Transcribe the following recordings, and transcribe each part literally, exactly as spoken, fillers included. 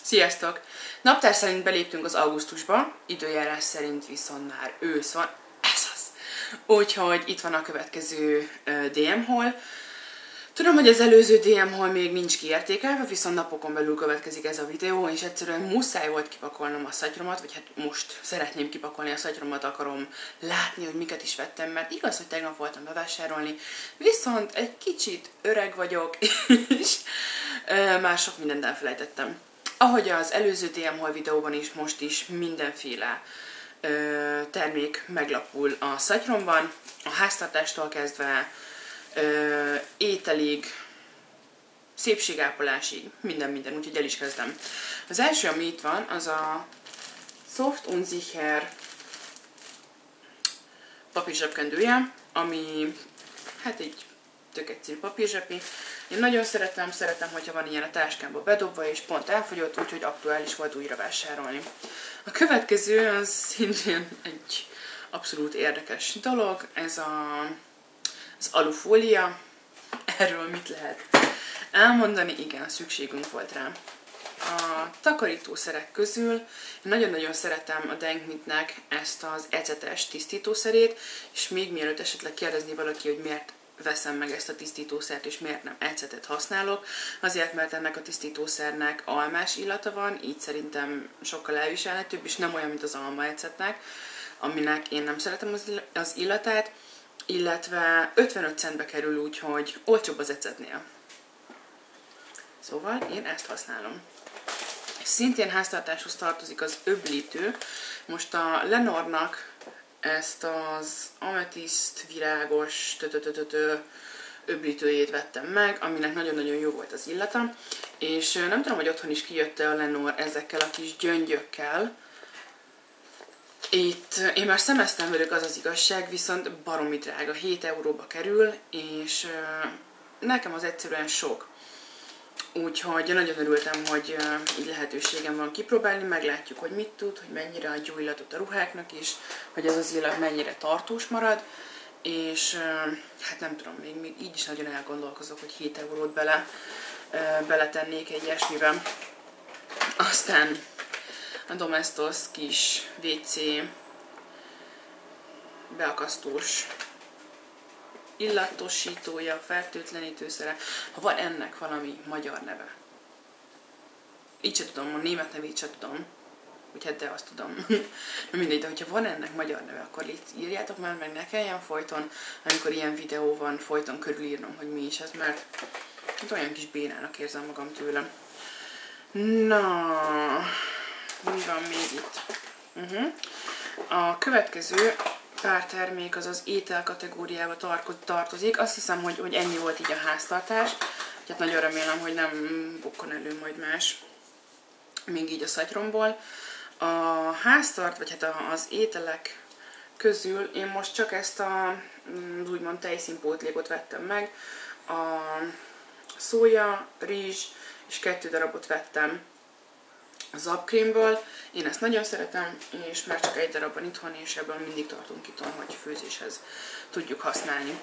Sziasztok! Naptár szerint beléptünk az augusztusba, időjárás szerint viszont már ősz van, ez az! Úgyhogy itt van a következő uh, dé em haul. Tudom, hogy az előző dé em haul még nincs kiértékelve, viszont napokon belül következik ez a videó, és egyszerűen muszáj volt kipakolnom a szatyromat, vagy hát most szeretném kipakolni a szatyromat, akarom látni, hogy miket is vettem, mert igaz, hogy tegnap voltam bevásárolni, viszont egy kicsit öreg vagyok, és uh, már sok mindent elfelejtettem. Ahogy az előző dé em haul videóban is, most is mindenféle ö, termék meglapul a szatyromban, a háztartástól kezdve ö, ételig, szépségápolásig, minden-minden, úgyhogy el is kezdem. Az első, ami itt van, az a Soft und Sicher papírzsebkendője, ami hát egy tök egyszerű papírzsepi. Én nagyon szeretem, szeretem, hogyha van ilyen a táskámba bedobva, és pont elfogyott, úgyhogy aktuális volt újra vásárolni. A következő az szintén egy abszolút érdekes dolog, ez a, az alufólia. Erről mit lehet elmondani? Igen, szükségünk volt rá. A takarítószerek közül én nagyon-nagyon szeretem a Denkmitnek ezt az ecetes tisztítószerét, és még mielőtt esetleg kérdezni valaki, hogy miért veszem meg ezt a tisztítószert, és miért nem ecetet használok. Azért, mert ennek a tisztítószernek almás illata van, így szerintem sokkal elviselhetőbb, és nem olyan, mint az alma ecetnek, aminek én nem szeretem az illatát, illetve ötvenöt centbe kerül, úgyhogy olcsóbb az ecetnél. Szóval én ezt használom. Szintén háztartáshoz tartozik az öblítő. Most a Lenornak ezt az ametiszt virágos öblítőjét vettem meg, aminek nagyon-nagyon jó volt az illata, és nem tudom, hogy otthon is kijött-e a Lenor ezekkel a kis gyöngyökkel. Itt én már szemeztem velük, az az igazság, viszont baromi drága, hét euróba kerül, és nekem az egyszerűen sok. Úgyhogy nagyon örültem, hogy uh, így lehetőségem van kipróbálni, meglátjuk, hogy mit tud, hogy mennyire adj jó illatot a ruháknak is, hogy ez az illat mennyire tartós marad, és uh, hát nem tudom, még, még így is nagyon elgondolkozok, hogy hét eurót bele, uh, beletennék egy ilyesmiben. Aztán a Domestos kis vé cé beakasztós illatosítója, fertőtlenítőszere, ha van ennek valami magyar neve. Így se tudom, a német nevét se tudom, úgyhogy de azt tudom. Na mindegy, de hogyha van ennek magyar neve, akkor légy, írjátok már meg, ne kelljen folyton, amikor ilyen videó van, folyton körülírnom, hogy mi is ez, mert hát olyan kis bénának érzem magam tőle. Na, mi van még itt? Uh-huh. A következő pár termék az az étel kategóriába tartozik. Azt hiszem, hogy, hogy ennyi volt így a háztartás. Hát nagyon remélem, hogy nem bukkan elő majd más. Még így a szatyromból. A háztart, vagy hát az ételek közül én most csak ezt a úgymond tejszínpótlékot vettem meg. A szója, rizs és kettő darabot vettem a zapkrémből. Én ezt nagyon szeretem, és már csak egy darabban itthon, és ebből mindig tartunk itthon, hogy főzéshez tudjuk használni.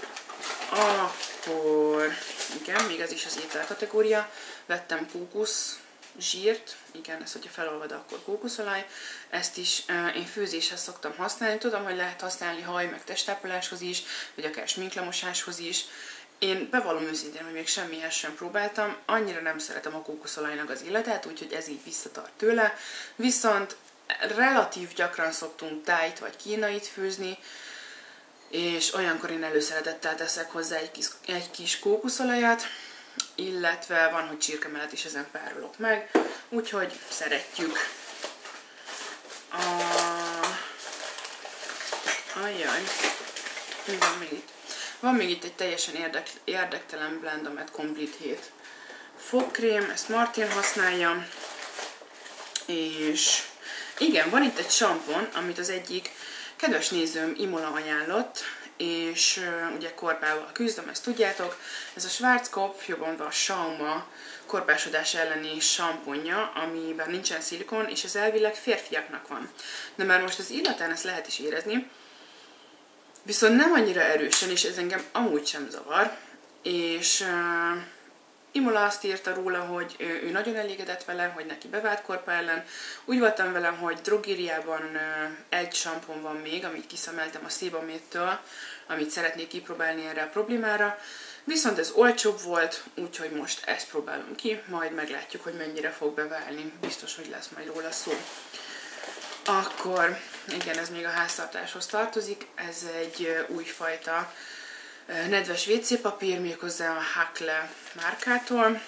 Akkor, igen, még ez is az étel kategória. Vettem kókusz zsírt, igen, ezt hogyha felolvad, akkor kókuszolaj. Ezt is uh, én főzéshez szoktam használni. Tudom, hogy lehet használni haj, meg testápoláshoz is, vagy akár sminklemosáshoz is. Én bevallom őszintén, hogy még semmihez sem próbáltam, annyira nem szeretem a kókuszolajnak az illatát, úgyhogy ez így visszatart tőle. Viszont relatív gyakran szoktunk tájt vagy kínait főzni, és olyankor én előszeretettel teszek hozzá egy kis, egy kis kókuszolajat, illetve van, hogy csirkemelet is ezen párolok meg, úgyhogy szeretjük. A... Ajjaj, mi van még itt? Van még itt egy teljesen érdek, érdektelen blend, a Met Complete hét fogkrém, ezt Martin használja, és igen, van itt egy sampon, amit az egyik kedves nézőm Imola ajánlott, és uh, ugye korpával küzdöm, ezt tudjátok, ez a Schwarzkopf, jobban mondva a Schauma korpásodás elleni samponja, amiben nincsen szilikon, és ez elvileg férfiaknak van. De már most az illatán ezt lehet is érezni, viszont nem annyira erősen, és ez engem amúgy sem zavar, és uh, Imola azt írta róla, hogy ő nagyon elégedett vele, hogy neki bevált korpa ellen. Úgy voltam vele, hogy drogériában egy sampon van még, amit kiszemeltem a Sebamed-től, amit szeretnék kipróbálni erre a problémára. Viszont ez olcsóbb volt, úgyhogy most ezt próbálom ki, majd meglátjuk, hogy mennyire fog beválni. Biztos, hogy lesz majd róla szó. Akkor, igen, ez még a háztartáshoz tartozik. Ez egy újfajta nedves vé cé papír, méghozzá a Hakle márkától.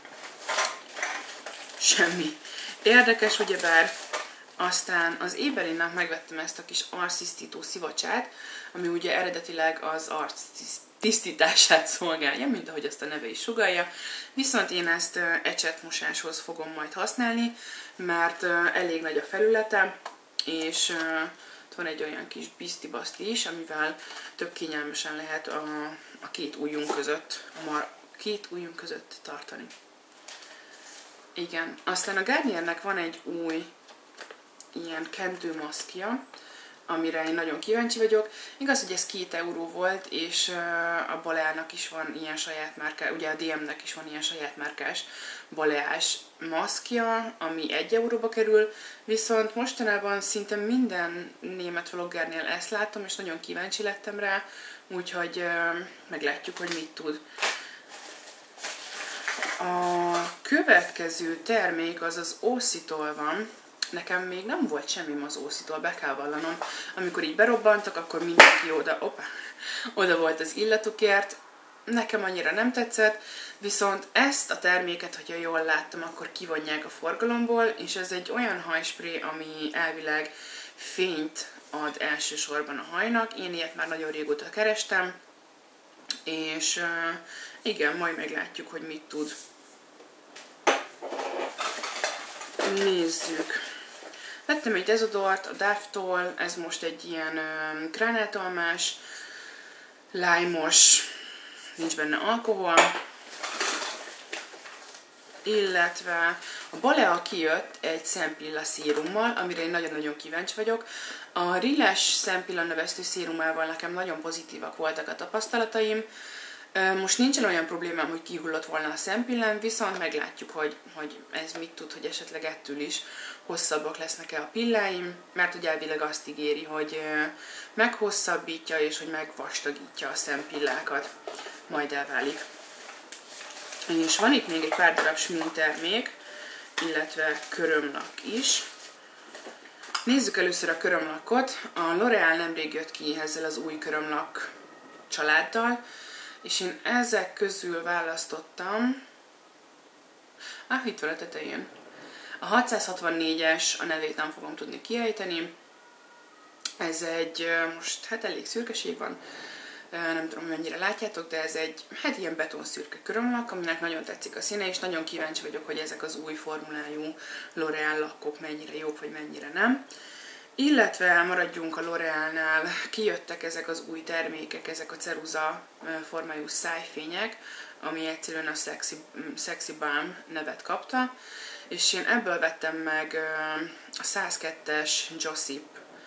Semmi érdekes, ugyebár. Aztán az Ebelinnak megvettem ezt a kis arctisztító szivacsát, ami ugye eredetileg az arc tisztítását szolgálja, mint ahogy azt a neve is sugallja. Viszont én ezt ecsetmosáshoz fogom majd használni, mert elég nagy a felülete, és van egy olyan kis biszti-baszti is, amivel tök kényelmesen lehet a, a két ujjunk között, a mar, két ujjunk között tartani. Igen, aztán a Garniernek van egy új ilyen kentőmaszkja, amire én nagyon kíváncsi vagyok. Igaz, hogy ez két euró volt, és a Baleának is van ilyen saját márkás, ugye a dé em-nek is van ilyen saját márkás baleás maszkja, ami egy euróba kerül, viszont mostanában szinte minden német vloggernél ezt láttam, és nagyon kíváncsi lettem rá, úgyhogy meglátjuk, hogy mit tud. A következő termék az az Aussie-tól van. Nekem még nem volt semmim az Aussie-tól, be kell vallanom. Amikor így berobbantak, akkor mindenki oda, opa, oda volt az illatukért. Nekem annyira nem tetszett, viszont ezt a terméket, hogyha jól láttam, akkor kivonják a forgalomból, és ez egy olyan hajspré, ami elvileg fényt ad elsősorban a hajnak. Én ilyet már nagyon régóta kerestem, és uh, igen, majd meglátjuk, hogy mit tud. Nézzük. Vettem egy dezodort a Dove-tól, ez most egy ilyen uh, gránátalmás, lájmos, nincs benne alkohol, illetve a Balea kijött egy szempilla szérummal, amire én nagyon-nagyon kíváncsi vagyok. A Riles szempilla növesztő szérumával nekem nagyon pozitívak voltak a tapasztalataim. Most nincsen olyan problémám, hogy kihullott volna a szempillám, viszont meglátjuk, hogy, hogy ez mit tud, hogy esetleg ettől is hosszabbak lesznek-e a pilláim, mert ugye elvileg azt ígéri, hogy meghosszabbítja és hogy megvastagítja a szempillákat. Majd elválik. És van itt még egy pár darab smink termék, illetve körömlak is. Nézzük először a körömlakot. A L'Oréal nemrég jött ki ezzel az új körömlak családdal, és én ezek közül választottam, ah, itt van a tetején, a hatszázhatvannégyes, a nevét nem fogom tudni kiejteni, ez egy, most hát elég szürkeség van, nem tudom, mennyire látjátok, de ez egy, hát ilyen betonszürke körömlak, aminek nagyon tetszik a színe, és nagyon kíváncsi vagyok, hogy ezek az új formulájú L'Oréal lakkok mennyire jók, vagy mennyire nem. Illetve maradjunk a L'Oréalnál, kijöttek ezek az új termékek, ezek a ceruza formájú szájfények, ami egyszerűen a Sexy, Sexy Balm nevet kapta, és én ebből vettem meg a százkettes Jossip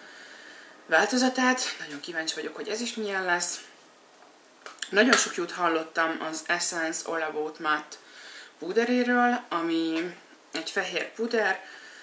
változatát, nagyon kíváncsi vagyok, hogy ez is milyen lesz. Nagyon sok jót hallottam az Essence All About Matte púderéről, ami egy fehér puder.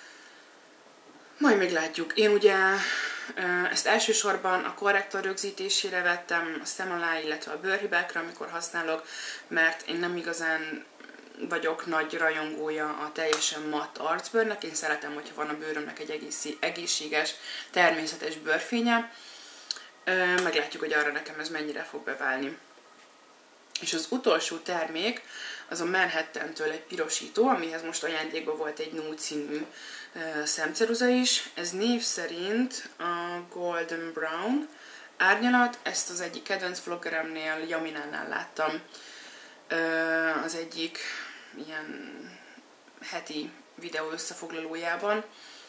Majd még látjuk. Én ugye ezt elsősorban a korrektor rögzítésére vettem, a szem alá, illetve a bőrhibákra, amikor használok, mert én nem igazán vagyok nagy rajongója a teljesen matt arcbőrnek. Én szeretem, hogyha van a bőrömnek egy egész, egészséges, természetes bőrfénye. Meglátjuk, hogy arra nekem ez mennyire fog beválni. És az utolsó termék az a Manhattantől egy pirosító, amihez most ajándékban volt egy nude színű szemceruza is. Ez név szerint a Golden Brown árnyalat, ezt az egyik kedvenc vloggeremnél, Jaminánál láttam az egyik ilyen heti videó összefoglalójában.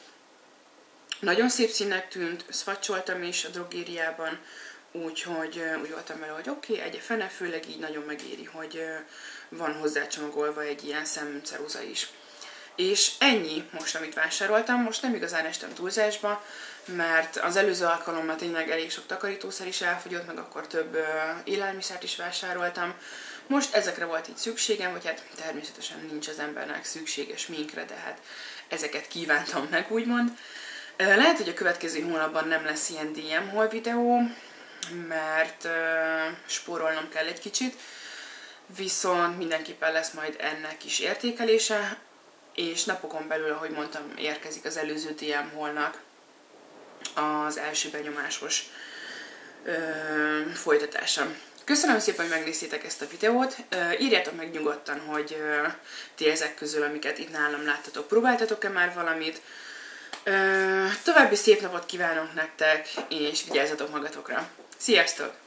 Nagyon szép színnek tűnt, szvacsoltam is a drogériában, úgyhogy úgy voltam vele, hogy oké, okay, egy fene, főleg így nagyon megéri, hogy van hozzá csomagolva egy ilyen szemceruza is. És ennyi most, amit vásároltam. Most nem igazán estem túlzásba, mert az előző alkalommal tényleg elég sok takarítószer is elfogyott, meg akkor több élelmiszert is vásároltam. Most ezekre volt így szükségem, vagy hát természetesen nincs az embernek szüksége sminkre, de hát ezeket kívántam meg, úgymond. Lehet, hogy a következő hónapban nem lesz ilyen dé em haul videó, mert uh, spórolnom kell egy kicsit, viszont mindenképpen lesz majd ennek is értékelése, és napokon belül, ahogy mondtam, érkezik az előző dé em haulnak az első benyomásos uh, folytatása. Köszönöm szépen, hogy megnéztétek ezt a videót. Uh, írjátok meg nyugodtan, hogy uh, ti ezek közül, amiket itt nálam láttatok, próbáltatok-e már valamit. Uh, további szép napot kívánok nektek, és vigyázzatok magatokra. Sziasztok!